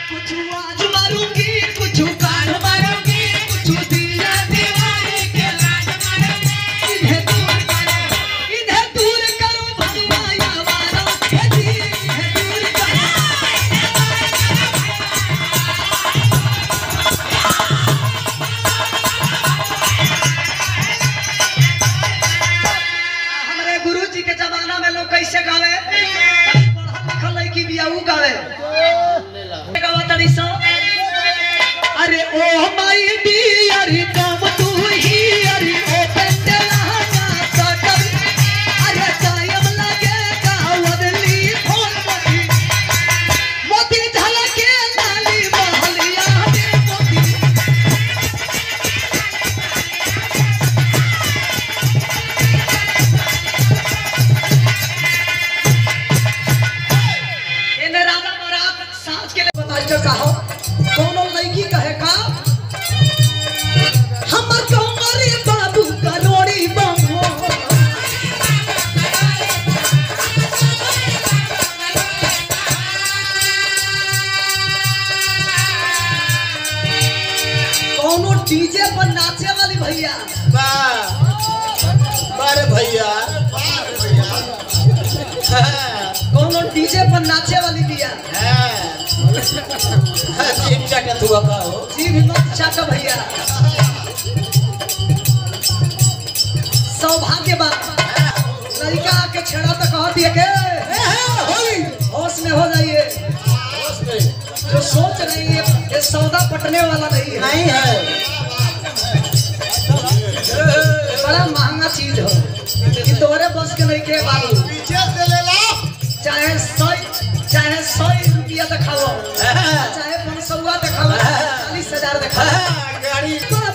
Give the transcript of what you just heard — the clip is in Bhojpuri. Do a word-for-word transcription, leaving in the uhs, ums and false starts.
कुछ आज मारूंगी कुछ कान मारूंगी कुछ दिया दीवाने के लाज मारूंगी इन्हें दूर करो इन्हें दूर करो भगवाया वालों हे जी इन्हें दूर करो हमारे गुरुजी के जमाना में लोग कैसे गावे पढ़ल लिखल लड़की बियाऊ गावे अरे oh my dear come to here open the shutter अरे टाइम लगेगा वदली फोन मोती मोती झलके लाली महलिया दे मोती इन्हें राजा महाराज सांस के लिए मास्टर साहब कोनो लड़की कहे का हमर कमरे बाबू करोड़ी बंगो कोनो डीजे पर नाचे वाली भैया वाह बारे भैया कोनो डीजे पर नाचे वाली बिया चिमचा का धुआ का हो जी भी मत चाका भैया सौभाग्य बा लड़का के छेड़ा तो कह दिए के होली होश में हो जाइए होश में जो सोच रही है ये सौदा पटने वाला नहीं है नहीं है बड़ा महंगा चीज हो कि तोरे बस के नहीं के बाबू पीछे से ले ला चाहे सौ चाहे सौ रुपया दिखाओ चाहे पाँच सौ दिखाओ चालीस हजार दिखाओ गाड़ी